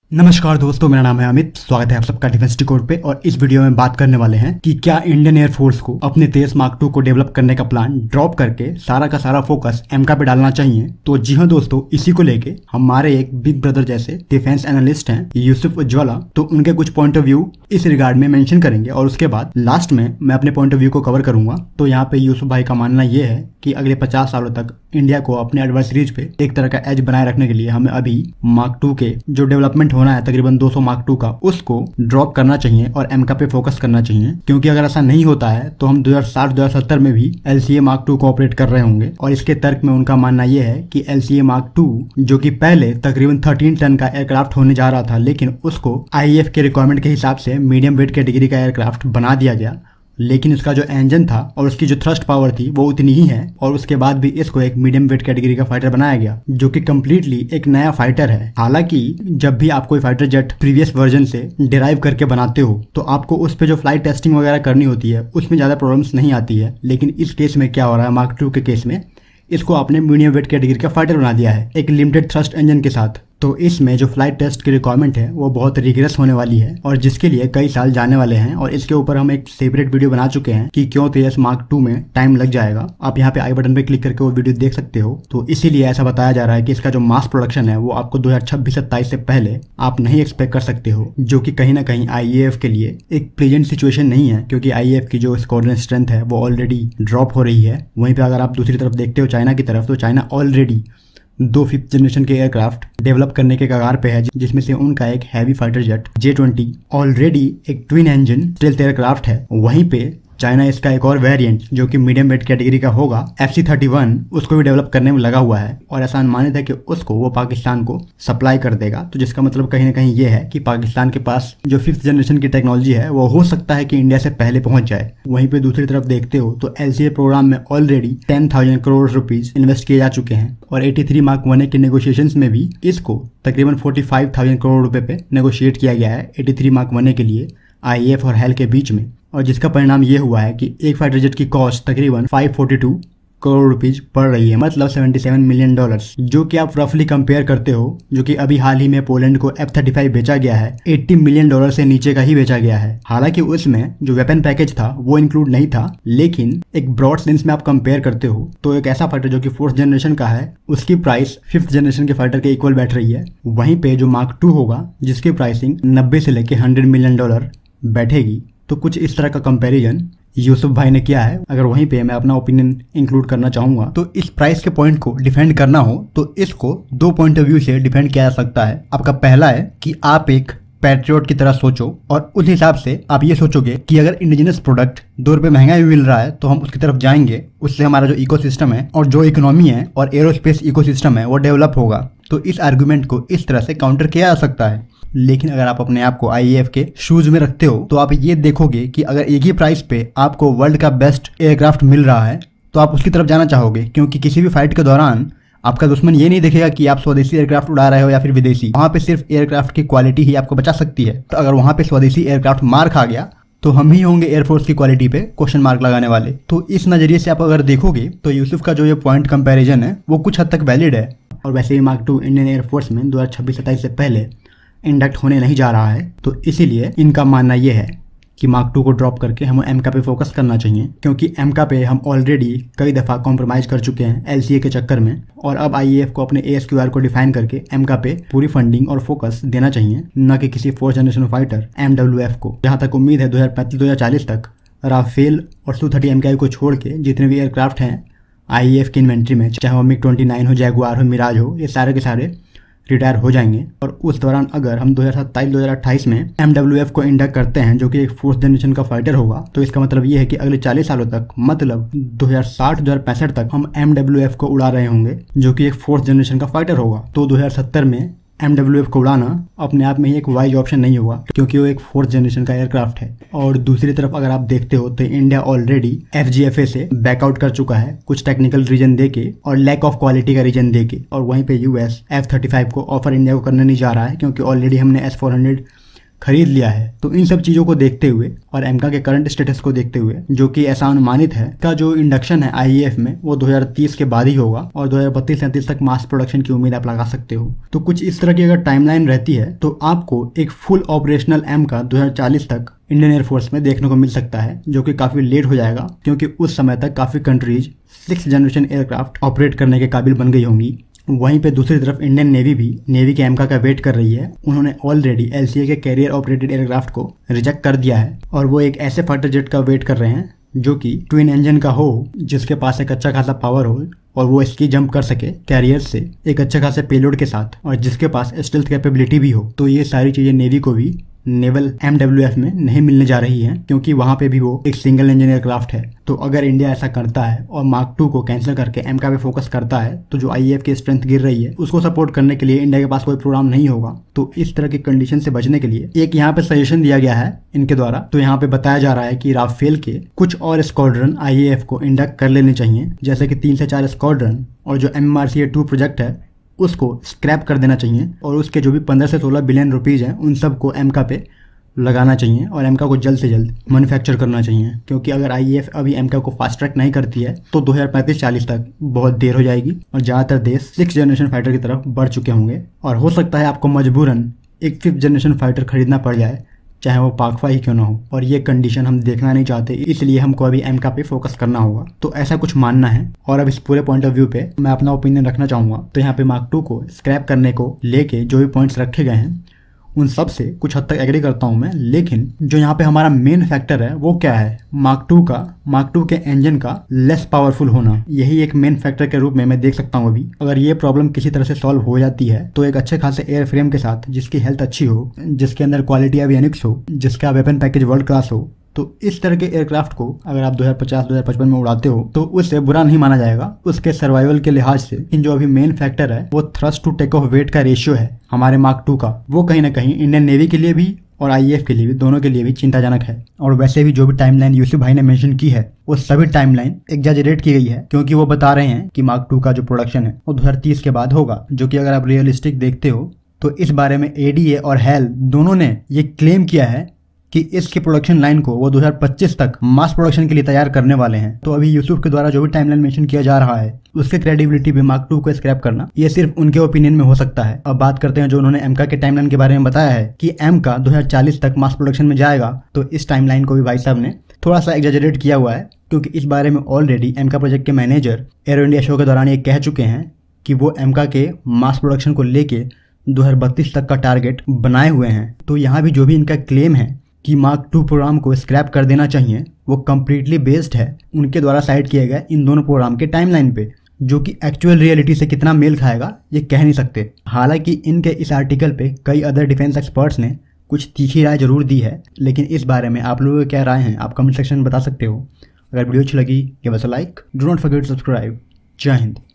नमस्कार दोस्तों, मेरा नाम है अमित। स्वागत है आप सबका डिफेंस डिकोड पे। और इस वीडियो में बात करने वाले हैं कि क्या इंडियन एयरफोर्स को अपने तेजस मार्क 2 को डेवलप करने का प्लान ड्रॉप करके सारा का सारा फोकस एमका पे डालना चाहिए। तो जी हाँ दोस्तों, इसी को लेके हमारे एक बिग ब्रदर जैसे डिफेंस एनालिस्ट हैं यूसुफ उज्ज्वला, तो उनके कुछ पॉइंट ऑफ व्यू इस रिगार्ड में मेंशन करेंगे और उसके बाद लास्ट में मैं अपने पॉइंट ऑफ व्यू को कवर करूंगा। तो यहाँ पे यूसुफ भाई का मानना यह है कि अगले 50 सालों तक इंडिया को अपने एडवर्सरीज पे एक तरह का एज बनाए रखने के लिए हमें अभी मार्क 2 के जो डेवलपमेंट होना है तकरीबन 200 मार्क 2 का, उसको ड्रॉप करना चाहिए और एमका पे फोकस करना चाहिए। क्योंकि अगर ऐसा नहीं होता है तो हम 2060-2070 में भी LCA Mark 2 को ऑपरेट कर रहे होंगे। और इसके तर्क में उनका मानना यह है कि LCA Mark 2 जो कि पहले तकरीबन 13 टन का एयरक्राफ्ट होने जा रहा था, लेकिन उसको IAF के रिक्वायरमेंट के हिसाब से मीडियम वेट कैटेगरी का एयरक्राफ्ट बना दिया गया। लेकिन इसका जो इंजन था और उसकी जो थ्रस्ट पावर थी वो उतनी ही है, और उसके बाद भी इसको एक मीडियम वेट कैटेगरी का फाइटर बनाया गया जो कि कम्प्लीटली एक नया फाइटर है। हालांकि जब भी आप कोई फाइटर जेट प्रीवियस वर्जन से डिराइव करके बनाते हो तो आपको उस पे जो फ्लाइट टेस्टिंग वगैरह करनी होती है उसमें ज्यादा प्रॉब्लम्स नहीं आती है। लेकिन इस केस में क्या हो रहा है, मार्क 2 के केस में इसको आपने मीडियम वेट कैटेगरी का फाइटर बना दिया है एक लिमिटेड थ्रस्ट इंजन के साथ। तो इसमें जो फ्लाइट टेस्ट की रिक्वायरमेंट है वो बहुत रिगरस होने वाली है और जिसके लिए कई साल जाने वाले हैं। और इसके ऊपर हम एक सेपरेट वीडियो बना चुके हैं कि क्यों तेजस मार्क 2 में टाइम लग जाएगा। आप यहाँ पे आई बटन पे क्लिक करके वो वीडियो देख सकते हो। तो इसीलिए ऐसा बताया जा रहा है कि इसका जो मास प्रोडक्शन है वो आपको 2026-27 से पहले आप नहीं एक्सपेक्ट कर सकते हो, जो कि कहीं ना कहीं IAF के लिए एक प्रेजेंट सिचुएशन नहीं है। क्योंकि IAF की जो स्क्वाड्रन स्ट्रेंथ है वो ऑलरेडी ड्रॉप हो रही है। वहीं पे अगर आप दूसरी तरफ देखते हो चाइना की तरफ, तो चाइना ऑलरेडी 2 5th जनरेशन के एयरक्राफ्ट डेवलप करने के कगार पे है, जिसमें से उनका एक heavy fighter jet J-20 already एक ट्विन इंजन स्टेल्थ एयरक्राफ्ट है। वहीं पे चाइना इसका एक और वेरिएंट जो कि मीडियम वेट कैटेगरी का होगा FC-31 उसको भी डेवलप करने में लगा हुआ है और ऐसा अनुमानित है कि उसको वो पाकिस्तान को सप्लाई कर देगा। तो जिसका मतलब कहीं ना कहीं ये है कि पाकिस्तान के पास जो 5th जनरेशन की टेक्नोलॉजी है वो हो सकता है कि इंडिया से पहले पहुंच जाए। वहीं पे दूसरी तरफ देखते हो तो LCA प्रोग्राम में ऑलरेडी 10,000 करोड़ रुपीज इन्वेस्ट किए जा चुके हैं और 83 Mark 1 के नेगोशिएशंस में भी इसको तकरीबन 45,000 करोड़ रुपए पे नेगोशिएट किया गया है 83 Mark 1 के लिए IAF और हेल के बीच में। और जिसका परिणाम ये हुआ है कि एक फाइटर जेट की कॉस्ट तकरीबन 542 करोड़ रुपीज पड़ रही है, मतलब $77 मिलियन, जो कि आप रफली कंपेयर करते हो जो कि अभी हाल ही में पोलैंड को F-35 बेचा गया है $80 मिलियन से नीचे का ही बेचा गया है। हालांकि उसमें जो वेपन पैकेज था वो इंक्लूड नहीं था, लेकिन एक ब्रॉड सेंस में आप कंपेयर करते हो तो एक ऐसा फाइटर जो कि 4th जनरेशन का है उसकी प्राइस 5th जनरेशन के फाइटर के इक्वल बैठ रही है। वहीं पे जो मार्क 2 होगा जिसकी प्राइसिंग 90 से लेके $100 मिलियन बैठेगी। तो कुछ इस तरह का कंपैरिजन यूसुफ भाई ने किया है। अगर वहीं पे मैं अपना ओपिनियन इंक्लूड करना चाहूंगा तो इस प्राइस के पॉइंट को डिफेंड करना हो तो इसको 2 पॉइंट ऑफ व्यू से डिफेंड किया जा सकता है। आपका पहला है कि आप एक पैट्रियोट की तरह सोचो और उस हिसाब से आप ये सोचोगे कि अगर इंडिजिनस प्रोडक्ट 2 रुपये महंगा भी मिल रहा है तो हम उसकी तरफ जाएंगे, उससे हमारा जो इकोसिस्टम है और जो इकोनॉमी है और एरोस्पेस इकोसिस्टम है वो डेवलप होगा। तो इस आर्गुमेंट को इस तरह से काउंटर किया जा सकता है। लेकिन अगर आप अपने आप को IAF के शूज में रखते हो तो आप ये देखोगे कि अगर एक ही प्राइस पे आपको वर्ल्ड का बेस्ट एयरक्राफ्ट मिल रहा है तो आप उसकी तरफ जाना चाहोगे। क्योंकि किसी भी फाइट के दौरान आपका दुश्मन ये नहीं देखेगा कि आप स्वदेशी एयरक्राफ्ट उड़ा रहे हो या फिर विदेशी, वहां पे सिर्फ एयरक्राफ्ट की क्वालिटी ही आपको बचा सकती है। तो अगर वहां पे स्वदेशी एयरक्राफ्ट मार खा गया तो हम ही होंगे एयरफोर्स की क्वालिटी पे क्वेश्चन मार्क लगाने वाले। तो इस नजरिए से आप अगर देखोगे तो यूसुफ का जो ये पॉइंट कंपैरिजन है वो कुछ हद तक वैलिड है। और वैसे ही मार्क 2 इंडियन एयरफोर्स में 2026-27 से पहले इंडक्ट होने नहीं जा रहा है, तो इसीलिए इनका मानना यह है कि मार्क 2 को ड्रॉप करके हमें एमका पे फोकस करना चाहिए। क्योंकि एमका पे हम ऑलरेडी कई दफ़ा कॉम्प्रोमाइज़ कर चुके हैं LCA के चक्कर में, और अब IAF को अपने ASQR को डिफाइन करके एमका पे पूरी फंडिंग और फोकस देना चाहिए, न कि किसी 4th जनरेशन फाइटर MWF को। जहाँ तक उम्मीद है 2035-2040 तक राफेल और Su-30 MKI को छोड़ के जितने भी एयरक्राफ्ट हैं IAF की इन्वेंट्री में, चाहे वो MiG-29 हो, जैगुआर हो, मिराज हो, ये सारे के सारे रिटायर हो जाएंगे। और उस दौरान अगर हम 2027-2028 में MWF को इंडक्ट करते हैं जो कि एक 4th जनरेशन का फाइटर होगा, तो इसका मतलब ये है कि अगले 40 सालों तक, मतलब 2060-2065 तक हम MWF को उड़ा रहे होंगे जो कि एक 4th जनरेशन का फाइटर होगा। तो 2070 में MWF को उड़ाना अपने आप में ही एक वाइज ऑप्शन नहीं होगा क्योंकि वो एक 4th जनरेशन का एयरक्राफ्ट है। और दूसरी तरफ अगर आप देखते हो तो इंडिया ऑलरेडी FGFA से बैकआउट कर चुका है कुछ टेक्निकल रीजन देके और लैक ऑफ क्वालिटी का रीजन देके। और वहीं पे US F-35 को ऑफर इंडिया को करने नहीं जा रहा है क्योंकि ऑलरेडी हमने S-400 खरीद लिया है। तो इन सब चीज़ों को देखते हुए और एमका के करंट स्टेटस को देखते हुए, जो कि ऐसा अनुमानित है का जो इंडक्शन है IAF में वो 2030 के बाद ही होगा और 2032-33 तक मास प्रोडक्शन की उम्मीद आप लगा सकते हो। तो कुछ इस तरह की अगर टाइमलाइन रहती है तो आपको एक फुल ऑपरेशनल एमका 2040 तक इंडियन एयरफोर्स में देखने को मिल सकता है, जो कि काफ़ी लेट हो जाएगा क्योंकि उस समय तक काफ़ी countries 6th generation aircraft operate करने के काबिल बन गई होंगी। वहीं पे दूसरी तरफ इंडियन नेवी भी नेवी के एमका का वेट कर रही है। उन्होंने ऑलरेडी LCA के कैरियर ऑपरेटेड एयरक्राफ्ट को रिजेक्ट कर दिया है और वो एक ऐसे फाइटर जेट का वेट कर रहे हैं जो कि ट्विन इंजन का हो, जिसके पास एक अच्छा खासा पावर हो और वो इसकी जंप कर सके कैरियर से एक अच्छे खासे पेलोड के साथ और जिसके पास स्टेल्थ कैपेबिलिटी भी हो। तो ये सारी चीज़ें नेवी को भी नेवल MWF में नहीं मिलने जा रही हैं क्योंकि वहाँ पे भी वो एक सिंगल इंजन एयरक्राफ्ट है। तो अगर इंडिया ऐसा करता है और Mark-2 को कैंसिल करके एमका पे फोकस करता है तो जो IAF की स्ट्रेंथ गिर रही है उसको सपोर्ट करने के लिए इंडिया के पास कोई प्रोग्राम नहीं होगा। तो इस तरह की कंडीशन से बचने के लिए एक यहाँ पे सजेशन दिया गया है इनके द्वारा। तो यहाँ पे बताया जा रहा है कि राफेल के कुछ और स्क्वाड्रन IAF को इंडक्ट कर लेने चाहिए, जैसे कि 3 से 4 स्क्वाड्रन, और जो MRCA-2 प्रोजेक्ट है उसको स्क्रैप कर देना चाहिए और उसके जो भी 15 से 16 बिलियन रुपीज़ हैं उन सबको एमका पे लगाना चाहिए और एमका को जल्द से जल्द मैन्युफैक्चर करना चाहिए। क्योंकि अगर IAF अभी एमका को फास्ट ट्रैक नहीं करती है तो 2035-40 तक बहुत देर हो जाएगी और ज़्यादातर देश 6th जनरेशन फाइटर की तरफ बढ़ चुके होंगे और हो सकता है आपको मजबूरन एक 5th जनरेशन फाइटर खरीदना पड़ जाए, चाहे वो पाकफा ही क्यों ना हो। और ये कंडीशन हम देखना नहीं चाहते, इसलिए हमको अभी एमका पे फोकस करना होगा। तो ऐसा कुछ मानना है और अब इस पूरे पॉइंट ऑफ व्यू पे मैं अपना ओपिनियन रखना चाहूँगा। तो यहाँ पे Mark-2 को स्क्रैप करने को लेके जो भी पॉइंट्स रखे गए हैं उन सब से कुछ हद तक एग्री करता हूँ मैं, लेकिन जो यहाँ पे हमारा मेन फैक्टर है वो क्या है, Mark-2 के इंजन का लेस पावरफुल होना। यही एक मेन फैक्टर के रूप में मैं देख सकता हूँ अभी। अगर ये प्रॉब्लम किसी तरह से सॉल्व हो जाती है तो एक अच्छे खासे एयर फ्रेम के साथ जिसकी हेल्थ अच्छी हो, जिसके अंदर क्वालिटी एवियोनिक्स हो, जिसका वेपन पैकेज वर्ल्ड क्लास हो, तो इस तरह के एयरक्राफ्ट को अगर आप 2050-2055 में उड़ाते हो तो उससे बुरा नहीं माना जाएगा उसके सर्वाइवल के लिहाज से। लेकिन जो अभी मेन फैक्टर है वो thrust to take off weight का रेशियो है हमारे Mark-2 का, वो कहीं ना कहीं इंडियन नेवी के लिए भी और IAF के लिए भी, दोनों के लिए भी चिंताजनक है। और वैसे भी जो भी टाइमलाइन यूसुफ भाई ने मेंशन की है वो सभी टाइमलाइन एग्जैजरेट की गई है, क्योंकि वो बता रहे हैं कि Mark-2 का जो प्रोडक्शन है वो 2030 के बाद होगा, जो कि अगर आप रियलिस्टिक देखते हो तो इस बारे में ADA और HAL दोनों ने ये क्लेम किया है कि इसके प्रोडक्शन लाइन को वो 2025 तक मास प्रोडक्शन के लिए तैयार करने वाले हैं। तो अभी यूसुफ के द्वारा जो भी टाइमलाइन मेंशन किया जा रहा है उसके क्रेडिबिलिटी भी Mark-2 को स्क्रैप करना ये सिर्फ उनके ओपिनियन में हो सकता है। अब बात करते हैं जो उन्होंने एमका के टाइमलाइन के बारे में बताया है कि एमका 2040 तक मास प्रोडक्शन में जाएगा। तो इस टाइमलाइन को भी भाई साहब ने थोड़ा सा एग्जैजरेट किया हुआ है, क्योंकि इस बारे में ऑलरेडी एमका प्रोजेक्ट के मैनेजर एरो इंडिया शो के दौरान ये कह चुके हैं कि वो एमका के मास प्रोडक्शन को लेके 2032 तक का टारगेट बनाए हुए हैं। तो यहाँ भी जो भी इनका क्लेम है कि Mark-2 प्रोग्राम को स्क्रैप कर देना चाहिए वो कम्प्लीटली बेस्ड है उनके द्वारा साइड किए गए इन दोनों प्रोग्राम के टाइमलाइन पे, जो कि एक्चुअल रियलिटी से कितना मेल खाएगा ये कह नहीं सकते। हालांकि इनके इस आर्टिकल पे कई अदर डिफेंस एक्सपर्ट्स ने कुछ तीखी राय जरूर दी है, लेकिन इस बारे में आप लोगों की क्या राय है आप कमेंट सेक्शन में बता सकते हो। अगर वीडियो अच्छी लगी give us a like, do not forget to subscribe। जय हिंद।